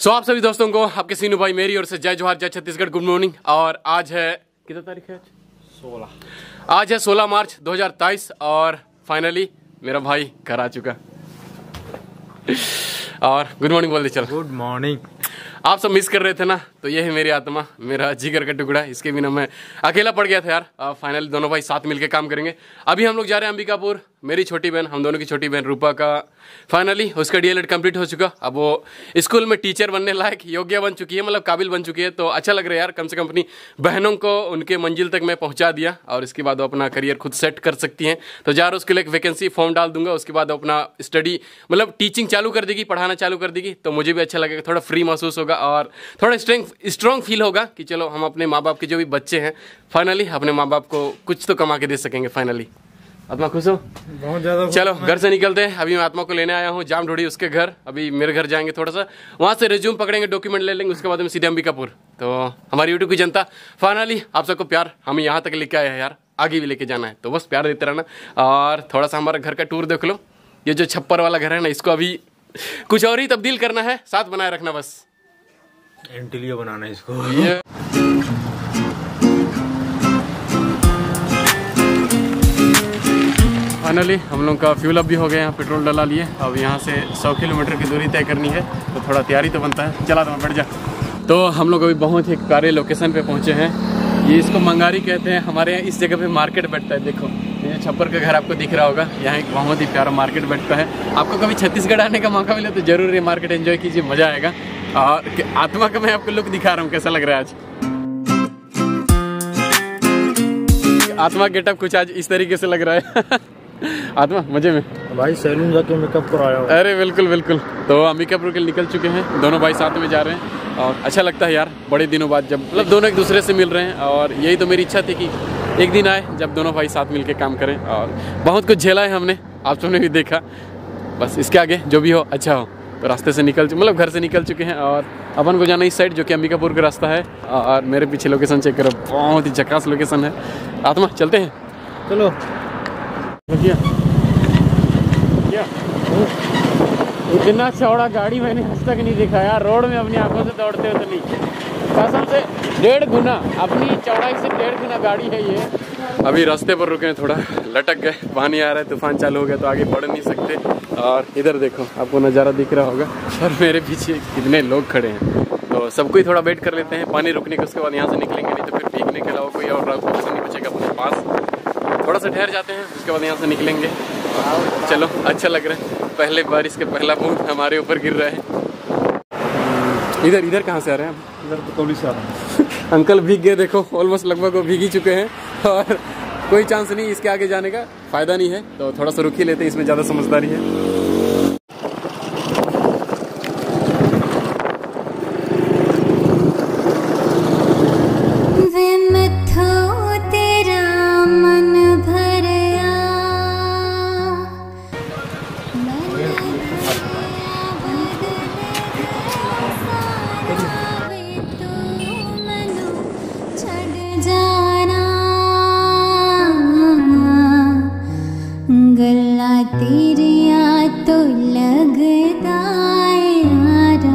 आप सभी दोस्तों को आपके सीनू भाई मेरी ओर से जय जोहार, जय छत्तीसगढ़, गुड मॉर्निंग। और आज है कितना तारीख है? 16। आज है 16 मार्च 2023 और फाइनली मेरा भाई घर आ चुका। और गुड मॉर्निंग बोल दे चल। Good morning. आप सब मिस कर रहे थे ना, तो ये है मेरी आत्मा, मेरा जिगर का टुकड़ा। इसके बिना मैं अकेला पड़ गया था यार। फाइनली दोनों भाई साथ मिलके काम करेंगे। अभी हम लोग जा रहे हैं अंबिकापुर। मेरी छोटी बहन, हम दोनों की छोटी बहन रूपा का फाइनली उसका डीएलएड कंप्लीट हो चुका। अब वो स्कूल में टीचर बनने लायक योग्य बन चुकी है, मतलब काबिल बन चुकी है। तो अच्छा लग रहा है यार, कम से कम अपनी बहनों को उनके मंजिल तक मैं पहुंचा दिया और इसके बाद वो अपना करियर खुद सेट कर सकती हैं। तो जा रहा उसके लिए एक वैकेंसी फॉर्म डाल दूंगा। उसके बाद अपना स्टडी मतलब टीचिंग चालू कर देगी, पढ़ाना चालू कर देगी। तो मुझे भी अच्छा लगेगा, थोड़ा फ्री महसूस होगा और थोड़ा स्ट्रॉन्ग फील होगा कि चलो हम अपने माँ बाप के जो भी बच्चे हैं फाइनली अपने माँ बाप को कुछ तो कमा के दे सकेंगे। फाइनली आत्मा खुश हो? बहुत ज्यादा। चलो घर से निकलते हैं। अभी मैं आत्मा को लेने आया हूँ जाम ढूंढी उसके घर। अभी मेरे घर जाएंगे, थोड़ा सा वहाँ से रिज्यूम पकड़ेंगे, डॉक्यूमेंट ले लेंगे, उसके बाद में सीधे अंबिकापुर। तो हमारी यूट्यूब की जनता फाइनली आप सबको प्यार हमें यहाँ तक लेके आया है यार, आगे भी लेके जाना है। तो बस प्यार देते रहना और थोड़ा सा हमारा घर का टूर देख लो। ये जो छप्पर वाला घर है ना, इसको अभी कुछ और ही तब्दील करना है, साथ बनाए रखना बस। इंटीरियर बनाना है इसको। फाइनली हम लोग का फ्यूल अप भी हो गया, यहाँ पेट्रोल डला लिए। अब यहाँ से 100 किलोमीटर की दूरी तय करनी है, तो थोड़ा तैयारी तो बनता है। चला तो बैठ जा। तो हम लोग अभी बहुत ही प्यारे लोकेशन पे पहुँचे हैं। ये इसको मंगारी कहते हैं। हमारे यहाँ इस जगह पे मार्केट बैठता है। देखो ये छप्पर का घर आपको दिख रहा होगा, यहाँ एक बहुत ही प्यारा मार्केट बैठता है। आपको कभी छत्तीसगढ़ आने का मौका मिले तो जरूर ये मार्केट एंजॉय कीजिए, मजा आएगा। और आत्मा का मैं आपको लुक दिखा रहा हूँ, कैसा लग रहा है आज। आत्मा गेटअप कुछ आज इस तरीके से लग रहा है। आत्मा मजे में भाई सैलून जाके मेकअप कराया हूँ। अरे बिल्कुल बिल्कुल। तो अंबिकापुर के निकल चुके हैं, दोनों भाई साथ में जा रहे हैं और अच्छा लगता है यार बड़े दिनों बाद जब मतलब दोनों एक दूसरे से मिल रहे हैं। और यही तो मेरी इच्छा थी कि एक दिन आए जब दोनों भाई साथ मिल के काम करें। और बहुत कुछ झेला है हमने, आप सबने भी देखा। बस इसके आगे जो भी हो अच्छा हो। तो रास्ते से मतलब घर से निकल चुके हैं और अपन को जाना इस साइड जो कि अंबिकापुर का रास्ता है। और मेरे पीछे लोकेशन चेक करो, बहुत ही झकास लोकेशन है। आत्मा चलते हैं, चलो। क्या इतना चौड़ा गाड़ी मैंने आज तक नहीं देखा यार। रोड में अपनी आंखों से दौड़ते हो तो नहीं, कसम से 1.5 गुना अपनी चौड़ाई से 1.5 गुना गाड़ी है ये। अभी रास्ते पर रुके हैं, थोड़ा लटक गए, पानी आ रहा है, तूफान चालू हो गया तो आगे बढ़ नहीं सकते। और इधर देखो आपको नज़ारा दिख रहा होगा और मेरे पीछे कितने लोग खड़े हैं। तो सबको ही थोड़ा वेट कर लेते हैं पानी रुकने के, उसके बाद यहाँ से निकलेंगे। नहीं तो फिर भीगने के अलावा कोई और ऑप्शन नहीं बचेगा अपने पास। थोड़ा सा ठहर जाते हैं, उसके बाद यहाँ से निकलेंगे। चलो अच्छा लग रहा है, पहले बारिश के पहला बूंद हमारे ऊपर गिर रहा है। इधर कहाँ से आ रहे हैं? इधर पकौड़ी से आ रहे हैं। अंकल भीग गए, देखो ऑलमोस्ट लगभग वो भीग ही चुके हैं और कोई चांस नहीं इसके आगे जाने का, फायदा नहीं है। तो थोड़ा सा रुक ही लेते हैं, इसमें ज़्यादा समझदारी है। तो लगता है यारा।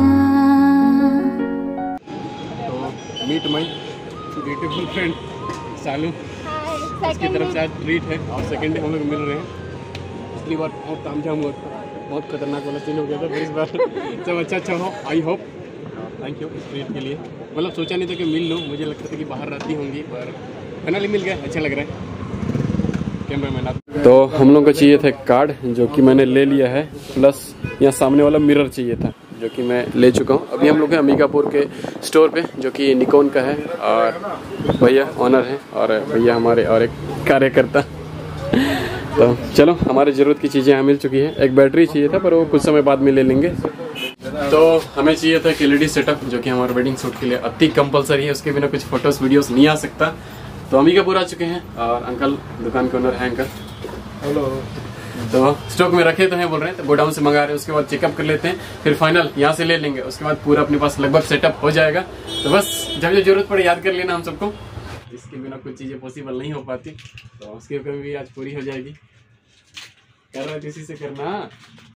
तो meet my beautiful friend Salu, इसकी तरफ से आज ट्रीट है और सेकंड डे हम लोग मिल रहे हैं। पिछली बार बहुत तामझाम हुआ था, बहुत खतरनाक वाला सीन हो गया था, पर इस बार सब अच्छा हो। I hope. थैंक यू इस ट्रीट के लिए। मतलब सोचा नहीं था कि मिल लूँ, मुझे लगता था कि बाहर रहती होंगी, पर फाइनली मिल गया, अच्छा लग रहा है। कैमरामैन तो हम लोग को चाहिए था कार्ड, जो कि मैंने ले लिया है, प्लस यहाँ सामने वाला मिरर चाहिए था जो कि मैं ले चुका हूँ। अभी हम लोग हैं अंबिकापुर के स्टोर पे जो कि निकॉन का है और भैया ऑनर है और भैया हमारे और एक कार्यकर्ता। तो चलो हमारी ज़रूरत की चीज़ें यहाँ मिल चुकी है। एक बैटरी चाहिए था पर वो कुछ समय बाद में ले लेंगे। तो हमें चाहिए था LED सेटअप जो कि हमारे वेडिंग शूट के लिए अति कंपलसरी है, उसके बिना कुछ फोटोज वीडियोस नहीं आ सकता। तो अंबिकापुर आ चुके हैं और अंकल दुकान के ओनर है अंकल। हेलो। तो स्टॉक में रखे तो हैं बोल रहे हैं, तो गोडाउन से मंगा रहे हैं, उसके बाद चेकअप कर लेते हैं, फिर फाइनल यहाँ से ले लेंगे। उसके बाद पूरा अपने पास लगभग सेटअप हो जाएगा। तो बस जब जो जरूरत पड़े याद कर लेना हम सबको, इसके बिना कुछ चीज़ें पॉसिबल नहीं हो पाती। तो उसकी कमी भी आज पूरी हो जाएगी। कर रहे थे इसी से करना।